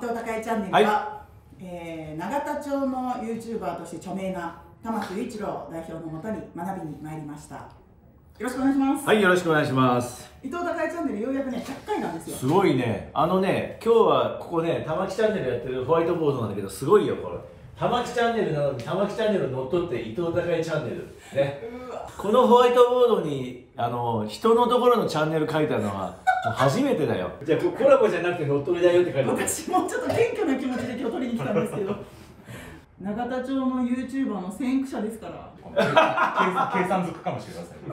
藤孝恵チャンネルは、永田町の YouTuber として著名な玉木雄一郎代表のもとに学びに参りました。よろしくお願いします。 はい、よろしくお願いします。 伊藤孝恵チャンネルようやくね100回なんですよ。 すごいね。今日はここね、玉木チャンネルやってるホワイトボードなんだけど、すごいよこれ。玉木チャンネルなのに玉木チャンネル乗っ取って伊藤孝恵チャンネルね。このホワイトボードに人のところのチャンネル書いたのはもう初めてだよ。じゃあコラボじゃなくて乗っ取りだよって書いてある。 私もちょっと謙虚な気持ちで今日取りに来たんですけど永田町の YouTuber の先駆者ですから計算づくかもしれません。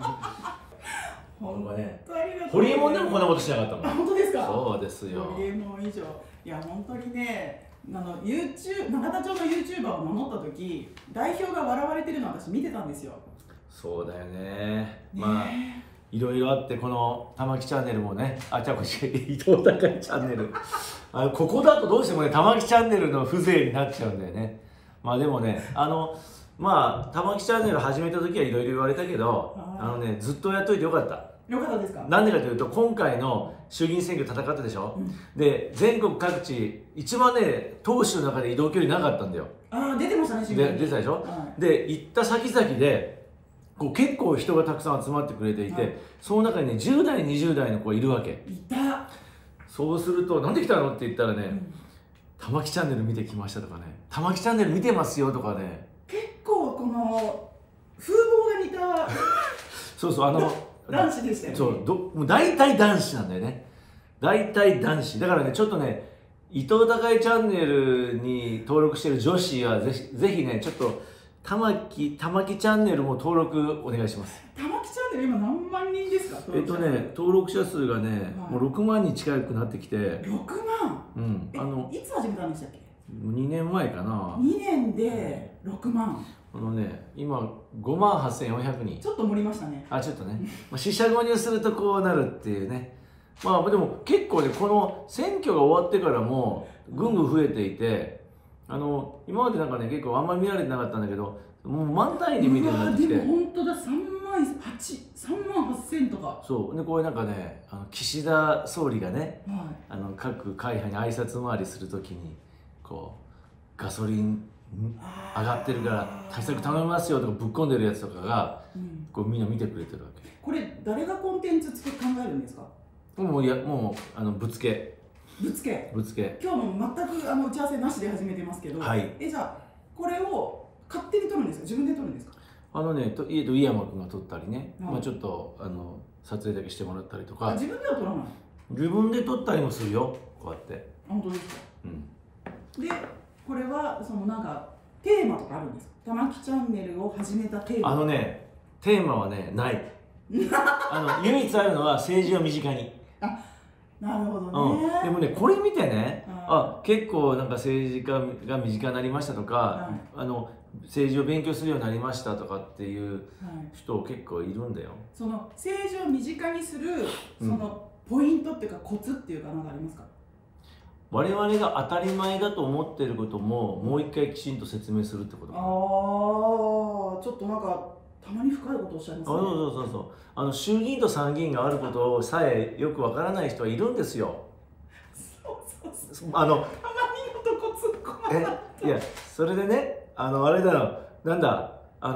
本当ね、 ホリエモンでもこんなことしなかったもん。 あ、本当ですか。 そうですよ。 ホリエモン以上。いや本当にね、永田町の YouTuber を名乗った時、代表が笑われてるのを私見てたんですよ。 そうだよね。まあいろいろあって、この玉木チャンネルもね、じゃあこっち伊藤孝恵チャンネルここだとどうしてもね玉木チャンネルの風情になっちゃうんだよね。まあでもね、まあ玉木チャンネル始めた時はいろいろ言われたけど、ずっとやっといてよかった。 よかったですか。 なんでかというと、今回の衆議院選挙戦ったでしょ、で全国各地一番ね党首の中で移動距離なかったんだよ。 出てましたね。 出てたでしょ、で行った先々で結構人がたくさん集まってくれていて、その中にね10代20代の子いるわけ。 いた。そうすると「なんで来たの?」って言ったらね「玉木チャンネル見てきました」とかね「玉木チャンネル見てますよ」とかね、 結構この風貌が似たそうそう男子でしたよね。 もう大体男子なんだよね。大体男子だからね、ちょっとね伊藤孝恵チャンネルに登録してる女子はぜひね、ちょっと玉木チャンネルも登録お願いします。 玉木チャンネル今何万人ですか。 登録者数がね、もう6万に近くなってきて。 6万。いつ始めたんでしたっけ。 2年前かな。 2年で6万。 今58,400人。 ちょっと盛りましたね。 ちょっとね。四捨五入するとこうなるっていうね。まあでも結構ね、この選挙が終わってからもぐんぐん増えていて、今までなんかね結構あんまり見られてなかったんだけど、もう満単位で見るようになってきて。 でも本当だ、3万8000とか。 そうで、これなんかね岸田総理がね、各会派に挨拶回りするときにガソリン上がってるから対策頼みますよとかぶっ込んでるやつとかが、みんな見てくれてるわけ。 これ誰がコンテンツ考えるんですか。 もうぶつけ。今日も全く打ち合わせなしで始めてますけど、じゃあこれを勝手に撮るんですか、自分で撮るんですか。 井山君が撮ったりね、ちょっと撮影だけしてもらったりとか。 自分では撮らない。 自分で撮ったりもするよ、こうやって。 本当ですか。でこれはなんかテーマとかあるんですか。玉木チャンネルを始めたテーマ。 テーマはねない。唯一あるのは政治を身近に。 なるほどね。 でもね、これ見てね、結構なんか政治家が身近になりましたとか、政治を勉強するようになりましたとかっていう人結構いるんだよ。 その政治を身近にするポイントっていうかコツっていうか何かありますか。 我々が当たり前だと思っていることももう一回きちんと説明するってことかな。 ちょっとなんかたまに深いことをおっしゃいますね。 そう衆議院と参議院があることさえよくわからない人はいるんですよ。 たまにのとこ突っ込まない。 いや、それでね、あれだよ、なんだ、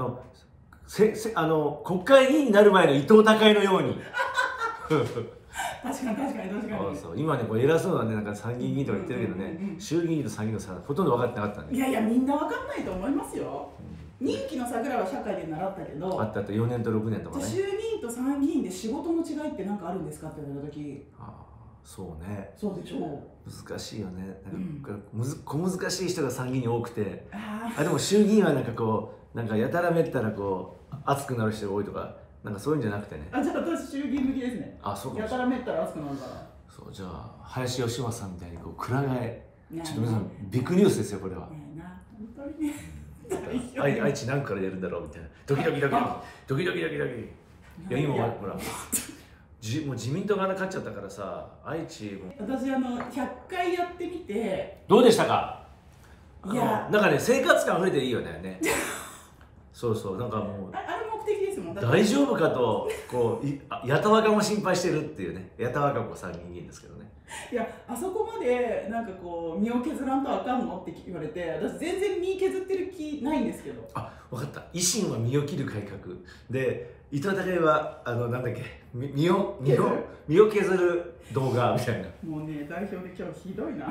国会議員になる前の伊藤孝恵のように。 確かに。 今ね、偉そうなね、なんか参議院議員とか言ってるけどね、衆議院と参議院の差ほとんど分かってなかったんで。 いやみんな分かんないと思いますよ。任期の差ぐらいは社会で習ったけど。 あった4年と6年とかね。 衆議院と参議院で仕事の違いって何かあるんですかって言われた時。 そうね。 そうでしょう。難しいよね。小難しい人が参議院に多くて。でも衆議院はなんかやたらめったら熱くなる人が多いとか、なんかそういうんじゃなくてね。 じゃあ私衆議院向きですね。 そうか。 やたらめったら熱くなるから。 じゃあ林芳正さんみたいにくら替え。ちょっと皆さんビッグニュースですよこれは。 本当にね。 愛知何からやるんだろうみたいな。ドキドキ。いや今ほらもう自民党が勝っちゃったからさ、愛知も。 私100回やってみてどうでしたか。なんかね生活感増えていいよね。 そうそう、なんかもうあれ目的ですもん。 大丈夫かとこうやたわかも心配してるっていうね、やたわか子さん人間ですけどね。 いや、あそこまでなんかこう身を削らんとあかんのって言われて、私全然身削ってる気ないんですけど。 あ、分かった。維新は身を切る改革で、伊藤孝はなんだっけ、身を削る動画みたいな。 もうね、代表で今日ひどいな。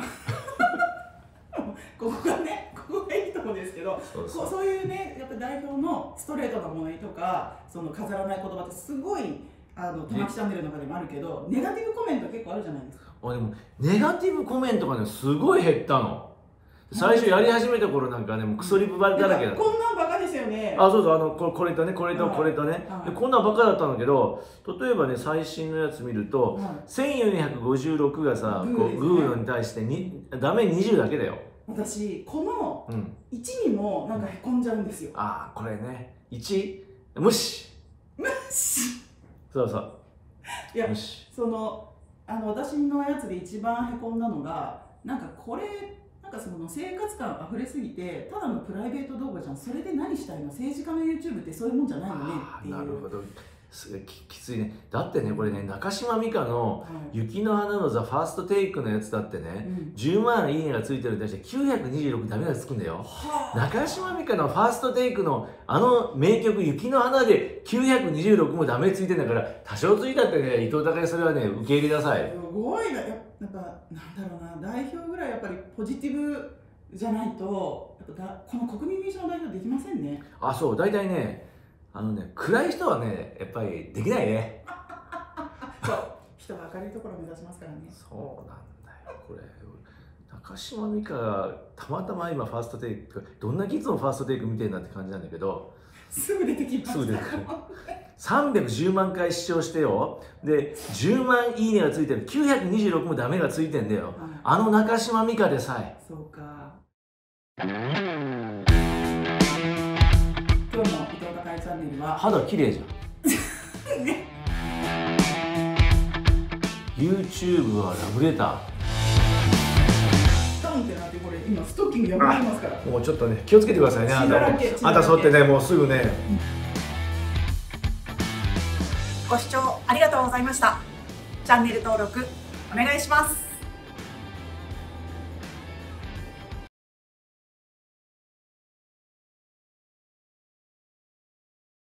ここがね、ここがいいとこですけど、そういうね、やっぱり代表のストレートな物言いとか、その飾らない言葉ってすごい玉木チャンネルの中でもあるけど、ネガティブコメント結構あるじゃないですか。 でもネガティブコメントがね、すごい減ったの。最初やり始めた頃なんかね、もうクソリプだらけだった。 こんなんバカですよね。 あ、そうそう、これとね、これとこれとね、でこんなんばっかだったんだけど、例えばね、最新のやつ見ると、1456がさ、グーのに対してダメ20だけだよ。 私、この1にもなんかへこんじゃうんですよ。 ああ、これね、1、無視。 無視。 そうそう。 いや、私のやつで一番へこんだのが、なんかこれ、なんかその生活感あふれすぎて、ただのプライベート動画じゃん、それで何したいの、政治家の YouTube ってそういうもんじゃないのねっていう。 なるほど、きついね。だってね、これね、中島美嘉の「雪の花」のザ・ファーストテイクのやつだってね、10万いいねがついてるに対して926ダメがつくんだよ。中島美嘉のファーストテイクの名曲「雪の花」で926もダメついてんだから、多少ついたってね、伊藤孝それはね、受け入れなさい。 すごいな。やっぱなんだろうな、代表ぐらいやっぱりポジティブじゃないと、やっぱこの国民民主の代表できませんね。 あ、そう、大体ね、暗い人はね、やっぱりできないね。 そう、人は明るいところを目指しますからね。 そうなんだよ、これ。中島美嘉がたまたま今ファーストテイク、どんなキッズのファーストテイク見てんだって感じなんだけど、 すぐ出てきました。 すぐ出てくる。310万回視聴してよ。で、10万いいねがついてる。926もダメがついてんだよ。中島美嘉でさえ。 そうか。今日の伊藤孝チャンネルは肌綺麗じゃん。YouTube はラブレター。 ドンってなって、これ今ストッキング破れますから。 もうちょっとね、気をつけてくださいね。あんたそうやってね、もうすぐね。 ご視聴ありがとうございました。チャンネル登録お願いします。